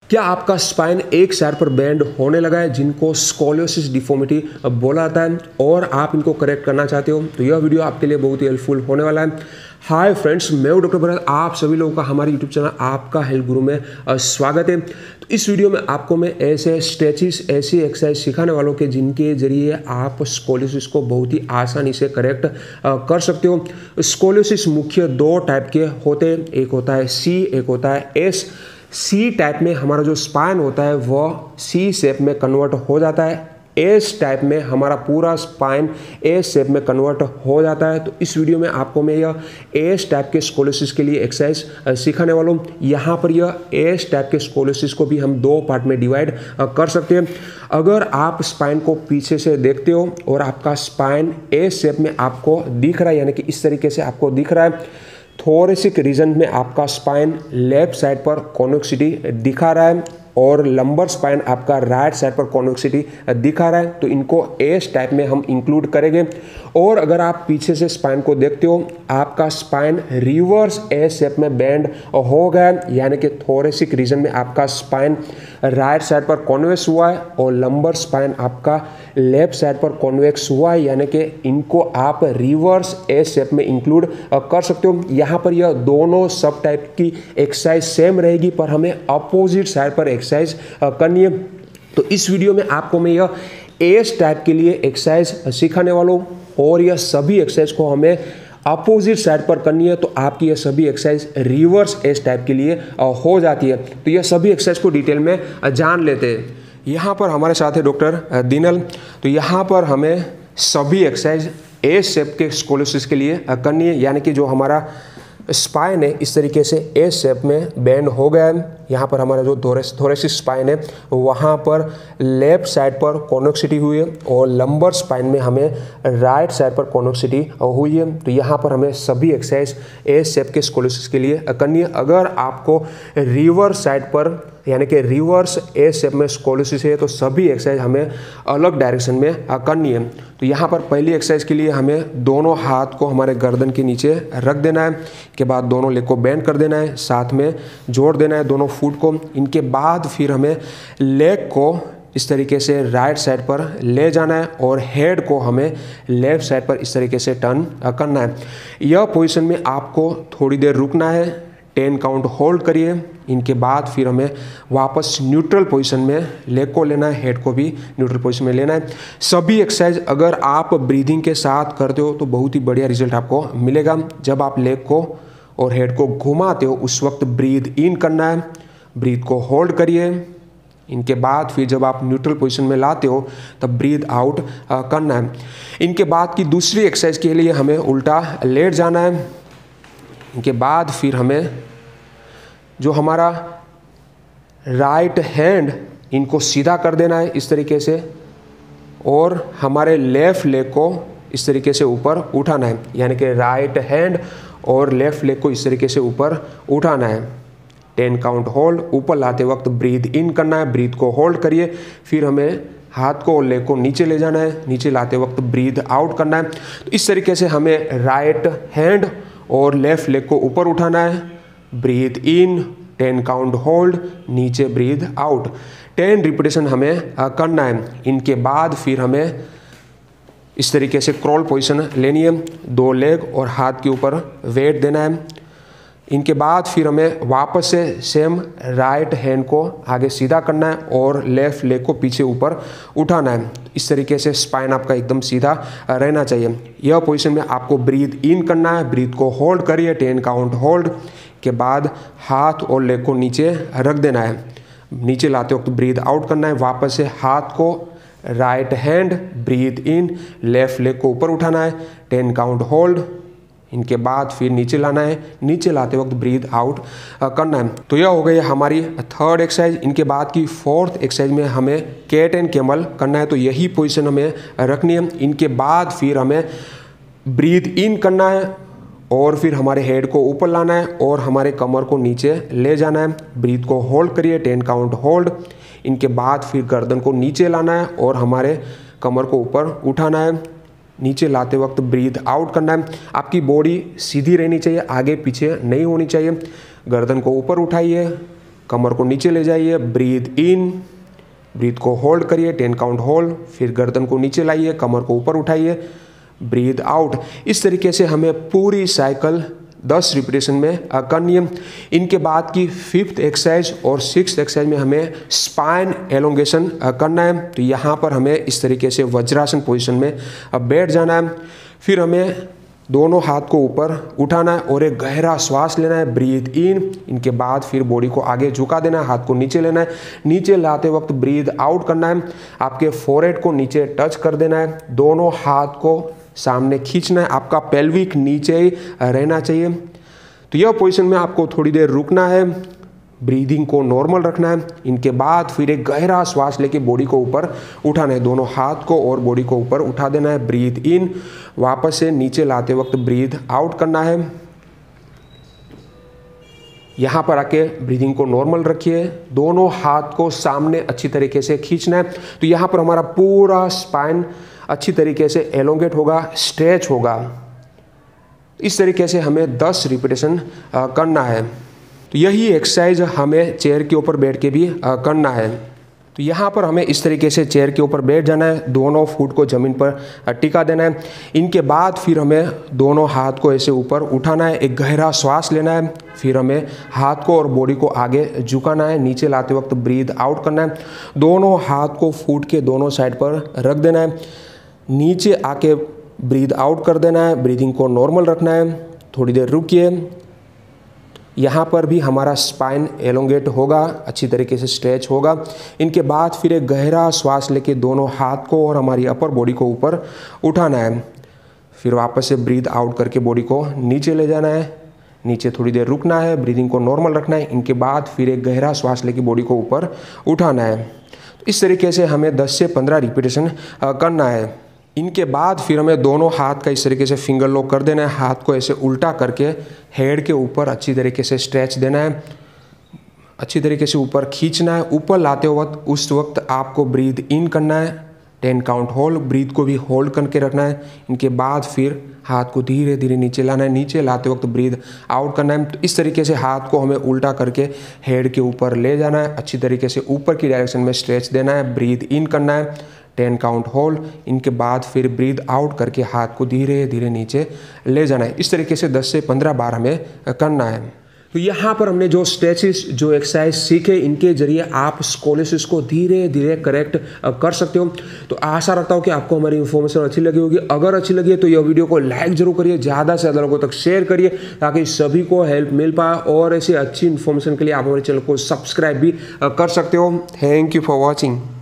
क्या आपका स्पाइन एक साइड पर बेंड होने लगा है, जिनको स्कोलियोसिस डिफॉर्मिटी बोला जाता है, और आप इनको करेक्ट करना चाहते हो, तो यह वीडियो आपके लिए बहुत ही हेल्पफुल होने वाला है। हाय फ्रेंड्स, मैं हूं डॉक्टर भरत। आप सभी लोगों का हमारे यूट्यूब चैनल आपका हेल्थ गुरु में स्वागत है। तो इस वीडियो में आपको मैं ऐसे स्ट्रेचेस, ऐसी एक्सरसाइज सिखाने वालों के जिनके जरिए आप स्कोलियोसिस को बहुत ही आसानी से करेक्ट कर सकते हो। स्कोलियोसिस मुख्य दो टाइप के होते हैं, एक होता है सी, एक होता है एस। सी टाइप में हमारा जो स्पाइन होता है वह सी शेप में कन्वर्ट हो जाता है। एस टाइप में हमारा पूरा स्पाइन एस शेप में कन्वर्ट हो जाता है। तो इस वीडियो में आपको मैं यह एस टाइप के स्कोलियोसिस के लिए एक्सरसाइज सिखाने वाला हूँ। यहाँ पर यह एस टाइप के स्कोलियोसिस को भी हम दो पार्ट में डिवाइड कर सकते हैं। अगर आप स्पाइन को पीछे से देखते हो और आपका स्पाइन एस शेप में आपको दिख रहा है, यानी कि इस तरीके से आपको दिख रहा है, थोरेसिक रीजन में आपका स्पाइन लेफ्ट साइड पर कॉन्वेक्सिटी दिखा रहा है और लंबर स्पाइन आपका राइट साइड पर कॉन्वेक्सिटी दिखा रहा है, तो इनको एस टाइप में हम इंक्लूड करेंगे। और अगर आप पीछे से स्पाइन को देखते हो, आपका स्पाइन रिवर्स एस शेप में बेंड हो गया है, यानी कि थोरेसिक रीजन में आपका स्पाइन राइट साइड पर कॉन्वेक्स हुआ है और लंबर स्पाइन आपका लेफ्ट साइड पर कॉन्वेक्स हुआ है, यानी कि इनको आप रिवर्स एस शेप में इंक्लूड कर सकते हो। यहाँ पर यह दोनों सब टाइप की एक्सरसाइज सेम रहेगी, पर हमें अपोजिट साइड पर एक्सरसाइज करनी है। तो इस वीडियो में आपको मैं यह एस टाइप के लिए एक्सरसाइज सिखाने वाला हूँ और यह सभी एक्सरसाइज को हमें अपोजिट साइड पर करनी है, तो आपकी यह सभी एक्सरसाइज रिवर्स एस टाइप के लिए हो जाती है। तो यह सभी एक्सरसाइज को डिटेल में जान लेते हैं। यहाँ पर हमारे साथ है डॉक्टर दिनल। तो यहाँ पर हमें सभी एक्सरसाइज एस शेप के स्कोलियोसिस के लिए करनी है, यानी कि जो हमारा स्पाइन है इस तरीके से एस शेप में बेंड हो गया है। यहाँ पर हमारा जो थोरेसिक स्पाइन है वहाँ पर लेफ्ट साइड पर कॉन्वेक्सिटी हुई है और लंबर स्पाइन में हमें राइट साइड पर कॉन्वेक्सिटी हुई है। तो यहाँ पर हमें सभी एक्सरसाइज एस शेप के स्कोलियोसिस के लिए करनी है। अगर आपको रिवर्स साइड पर यानी कि रिवर्स एस शेप में स्कोलियोसिस है, तो सभी एक्सरसाइज हमें अलग डायरेक्शन में करनी है। तो यहाँ पर पहली एक्सरसाइज के लिए हमें दोनों हाथ को हमारे गर्दन के नीचे रख देना है, के बाद दोनों लेग को बेंड कर देना है, साथ में जोड़ देना है दोनों फुट को। इनके बाद फिर हमें लेग को इस तरीके से राइट साइड पर ले जाना है और हेड को हमें लेफ्ट साइड पर इस तरीके से टर्न करना है। यह पोजीशन में आपको थोड़ी देर रुकना है, 10 काउंट होल्ड करिए। इनके बाद फिर हमें वापस न्यूट्रल पोजीशन में लेग को लेना है, हेड को भी न्यूट्रल पोजीशन में लेना है। सभी एक्सरसाइज अगर आप ब्रीदिंग के साथ करते हो तो बहुत ही बढ़िया रिजल्ट आपको मिलेगा। जब आप लेग को और हेड को घुमाते हो उस वक्त ब्रीद इन करना है, ब्रीथ को होल्ड करिए। इनके बाद फिर जब आप न्यूट्रल पोजीशन में लाते हो तब ब्रीथ आउट करना है। इनके बाद की दूसरी एक्सरसाइज के लिए हमें उल्टा लेट जाना है। इनके बाद फिर हमें जो हमारा राइट हैंड इनको सीधा कर देना है इस तरीके से, और हमारे लेफ्ट लेग को इस तरीके से ऊपर उठाना है, यानी कि राइट हैंड और लेफ्ट लेग को इस तरीके से ऊपर उठाना है। 10 काउंट होल्ड। ऊपर लाते वक्त ब्रीथ इन करना है, ब्रीथ को होल्ड करिए। फिर हमें हाथ को और लेग को नीचे ले जाना है, नीचे लाते वक्त ब्रीथ आउट करना है। तो इस तरीके से हमें राइट हैंड और लेफ्ट लेग को ऊपर उठाना है, ब्रीथ इन, 10 काउंट होल्ड, नीचे ब्रीथ आउट। 10 रिपीटेशन हमें करना है। इनके बाद फिर हमें इस तरीके से क्रॉल पोजीशन लेनी है, 2 लेग और हाथ के ऊपर वेट देना है। इनके बाद फिर हमें वापस से सेम राइट हैंड को आगे सीधा करना है और लेफ्ट लेग को पीछे ऊपर उठाना है। इस तरीके से स्पाइन आपका एकदम सीधा रहना चाहिए। यह पोजीशन में आपको ब्रीथ इन करना है, ब्रीथ को होल्ड करिए, 10 काउंट होल्ड के बाद हाथ और लेग को नीचे रख देना है। नीचे लाते वक्त ब्रीथ आउट करना है। वापस से हाथ को right hand, breathe in, left leg को ऊपर उठाना है, 10 काउंट होल्ड। इनके बाद फिर नीचे लाना है, नीचे लाते वक्त ब्रीथ आउट करना है। तो यह हो गई हमारी थर्ड एक्सरसाइज। इनके बाद की फोर्थ एक्सरसाइज में हमें कैट एंड कैमल करना है, तो यही पोजीशन हमें रखनी है। इनके बाद फिर हमें ब्रीथ इन करना है और फिर हमारे हेड को ऊपर लाना है और हमारे कमर को नीचे ले जाना है। ब्रीथ को होल्ड करिए, 10 काउंट होल्ड। इनके बाद फिर गर्दन को नीचे लाना है और हमारे कमर को ऊपर उठाना है। नीचे लाते वक्त ब्रीथ आउट करना है। आपकी बॉडी सीधी रहनी चाहिए, आगे पीछे नहीं होनी चाहिए। गर्दन को ऊपर उठाइए, कमर को नीचे ले जाइए, ब्रीथ इन, ब्रीथ को होल्ड करिए 10 काउंट होल्ड, फिर गर्दन को नीचे लाइए, कमर को ऊपर उठाइए, ब्रीथ आउट। इस तरीके से हमें पूरी साइकिल 10 रिपीटेशन में करनी है। इनके बाद की 5th एक्सरसाइज और 6th एक्सरसाइज में हमें स्पाइन एलोंगेशन करना है। तो यहाँ पर हमें इस तरीके से वज्रासन पोजीशन में बैठ जाना है। फिर हमें दोनों हाथ को ऊपर उठाना है और एक गहरा श्वास लेना है, ब्रीथ इन। इनके बाद फिर बॉडी को आगे झुका देना है, हाथ को नीचे लेना है, नीचे लाते वक्त ब्रीथ आउट करना है। आपके फोरहेड को नीचे टच कर देना है, दोनों हाथ को सामने खींचना है, आपका पेल्विक नीचे ही रहना चाहिए। तो यह पोजीशन में आपको थोड़ी देर रुकना है, ब्रीदिंग को नॉर्मल रखना है। इनके बाद फिर एक गहरा श्वास लेके बॉडी को ऊपर उठाना है, दोनों हाथ को और बॉडी को ऊपर उठा देना है, ब्रीथ इन। वापस से नीचे लाते वक्त ब्रीथ आउट करना है। यहाँ पर आके ब्रीदिंग को नॉर्मल रखिए, दोनों हाथ को सामने अच्छी तरीके से खींचना है। तो यहाँ पर हमारा पूरा स्पाइन अच्छी तरीके से एलोंगेट होगा, स्ट्रेच होगा। इस तरीके से हमें 10 रिपीटेशन करना है। तो यही एक्सरसाइज हमें चेयर के ऊपर बैठ के भी करना है। तो यहाँ पर हमें इस तरीके से चेयर के ऊपर बैठ जाना है, दोनों फुट को ज़मीन पर टिका देना है। इनके बाद फिर हमें दोनों हाथ को ऐसे ऊपर उठाना है, एक गहरा श्वास लेना है। फिर हमें हाथ को और बॉडी को आगे झुकाना है, नीचे लाते वक्त ब्रीथ आउट करना है। दोनों हाथ को फुट के दोनों साइड पर रख देना है, नीचे आके ब्रीथ आउट कर देना है, ब्रीदिंग को नॉर्मल रखना है। थोड़ी देर रुकिए, यहाँ पर भी हमारा स्पाइन एलोंगेट होगा, अच्छी तरीके से स्ट्रेच होगा। इनके बाद फिर एक गहरा श्वास लेके दोनों हाथ को और हमारी अपर बॉडी को ऊपर उठाना है। फिर वापस से ब्रीथ आउट करके बॉडी को नीचे ले जाना है, नीचे थोड़ी देर रुकना है, ब्रीदिंग को नॉर्मल रखना है। इनके बाद फिर एक गहरा श्वास लेके बॉडी को ऊपर उठाना है। इस तरीके से हमें 10 से 15 रिपीटेशन करना है। इनके बाद फिर हमें दोनों हाथ का इस तरीके से फिंगर लॉक कर देना है, हाथ को ऐसे उल्टा करके हेड के ऊपर अच्छी तरीके से स्ट्रेच देना है, अच्छी तरीके से ऊपर खींचना है। ऊपर लाते वक्त उस वक्त आपको ब्रीथ इन करना है, 10 काउंट होल्ड, ब्रीथ को भी होल्ड करके रखना है। इनके बाद फिर हाथ को धीरे धीरे नीचे लाना है, नीचे लाते वक्त ब्रीथ आउट करना है। तो इस तरीके से हाथ को हमें उल्टा करके हेड के ऊपर ले जाना है, अच्छी तरीके से ऊपर की डायरेक्शन में स्ट्रेच देना है, ब्रीथ इन करना है, 10 काउंट होल्ड। इनके बाद फिर ब्रीथ आउट करके हाथ को धीरे धीरे नीचे ले जाना है। इस तरीके से 10 से 15 बार हमें करना है। तो यहाँ पर हमने जो स्ट्रेचेस, जो एक्सरसाइज सीखे, इनके जरिए आप स्कोलियोसिस को धीरे धीरे करेक्ट कर सकते हो। तो आशा रखता हूँ कि आपको हमारी इन्फॉर्मेशन अच्छी लगी होगी। अगर अच्छी लगी है तो यह वीडियो को लाइक जरूर करिए, ज़्यादा से ज़्यादा लोगों तक शेयर करिए ताकि सभी को हेल्प मिल पाए। और ऐसी अच्छी इन्फॉर्मेशन के लिए आप हमारे चैनल को सब्सक्राइब भी कर सकते हो। Thank you for watching.